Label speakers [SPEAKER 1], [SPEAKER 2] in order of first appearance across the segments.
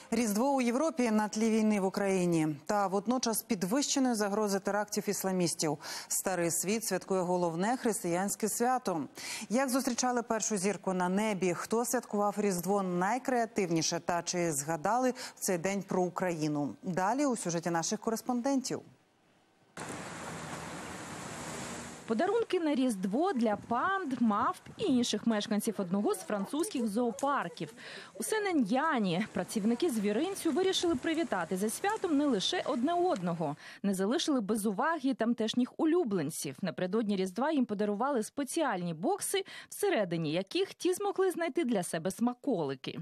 [SPEAKER 1] Різдво у Європі на тлі війни в Україні та водночас підвищеної загрози терактів ісламістів. Старий світ святкує головне християнське свято. Як зустрічали першу зірку на небі, хто святкував Різдво найкреативніше та чи згадали в цей день про Україну? Далі у сюжеті наших кореспондентів.
[SPEAKER 2] Подарунки на Різдво для панд, мавп і інших мешканців одного з французьких зоопарків. У Сен-Ен'яні працівники звіринцю вирішили привітати за святом не лише одне одного. Не залишили без уваги тамтешніх улюбленців. Напередодні Різдва їм подарували спеціальні бокси, всередині яких ті змогли знайти для себе смаколики.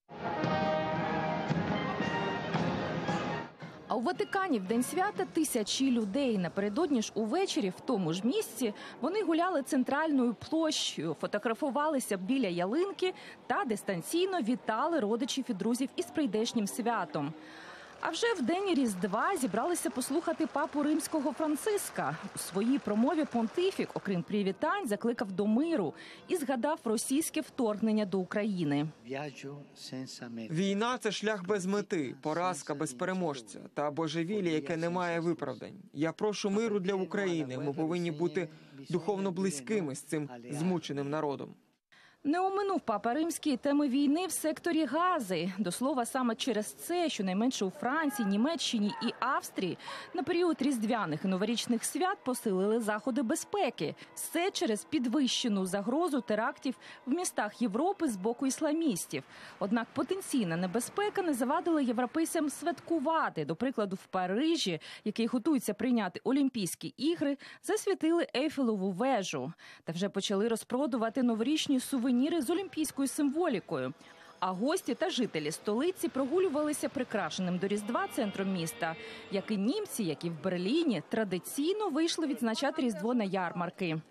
[SPEAKER 2] А у Ватикані в день свята тисячі людей. Напередодні ж увечері в тому ж місці вони гуляли центральною площею, фотографувалися біля ялинки та дистанційно вітали родичів і друзів із прийдешнім святом. А вже в день Різдва зібралися послухати папу римського Франциска. У своїй промові понтифік, окрім привітань, закликав до миру і згадав російське вторгнення до України.
[SPEAKER 3] Війна – це шлях без мети, поразка без переможця та божевілля, яке не має виправдань. Я прошу миру для України. Ми повинні бути духовно близькими з цим змученим народом.
[SPEAKER 2] Не оминув папа римський теми війни в секторі Гази. До слова, саме через це, щонайменше у Франції, Німеччині і Австрії на період різдвяних і новорічних свят посилили заходи безпеки. Все через підвищену загрозу терактів в містах Європи з боку ісламістів. Однак потенційна небезпека не завадила європейцям святкувати. До прикладу, в Парижі, який готується прийняти Олімпійські ігри, засвітили Ейфелеву вежу. Та вже почали розпродувати новорічні сувеніри з олімпійською символікою. А гості та жителі столиці прогулювалися прикрашеним до Різдва центром міста. Як і німці, як і в Берліні, традиційно вийшли відзначати Різдво на ярмарки.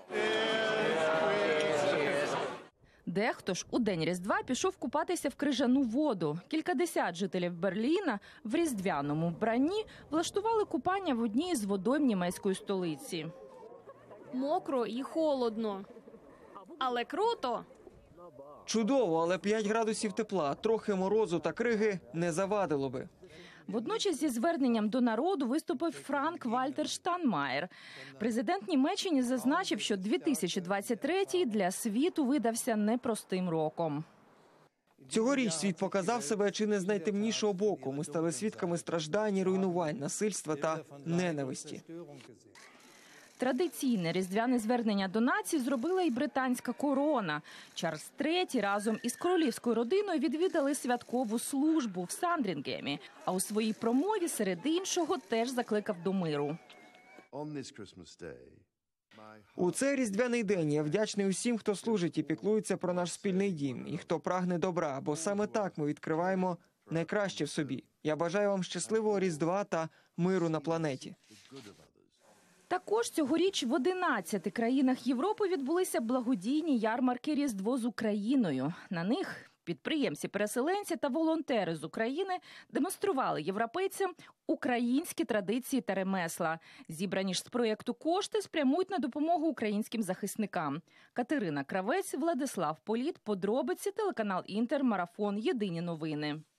[SPEAKER 2] Дехто ж у день Різдва пішов купатися в крижану воду. Кількадесят жителів Берліна в різдвяному вбранні влаштували купання в одній з водойм німецької столиці.
[SPEAKER 4] Мокро і холодно. Але круто!
[SPEAKER 3] Чудово, але 5 градусів тепла, трохи морозу та криги не завадило би.
[SPEAKER 2] Водночас зі зверненням до народу виступив Франк-Вальтер Штайнмаєр. Президент Німеччини зазначив, що 2023 для світу видався непростим роком.
[SPEAKER 3] Цьогоріч світ показав себе чи не з найтемнішого боку. Ми стали свідками страждань, руйнувань, насильства та ненависті.
[SPEAKER 2] Традиційне різдвяне звернення до нації зробила і британська корона. Чарльз III разом із королівською родиною відвідали святкову службу в Сандрінгемі. А у своїй промові, серед іншого, теж закликав до миру.
[SPEAKER 3] У цей різдвяний день я вдячний усім, хто служить і піклується про наш спільний дім, і хто прагне добра, бо саме так ми відкриваємо найкраще в собі. Я бажаю вам щасливого Різдва та миру на планеті.
[SPEAKER 2] Також цьогоріч в 11 країнах Європи відбулися благодійні ярмарки «Різдво з Україною». На них підприємці-переселенці та волонтери з України демонстрували європейцям українські традиції та ремесла. Зібрані ж з проєкту кошти спрямують на допомогу українським захисникам. Катерина Кравець, Владислав Політ, подробиці, телеканал «Інтер», Марафон, Єдині новини.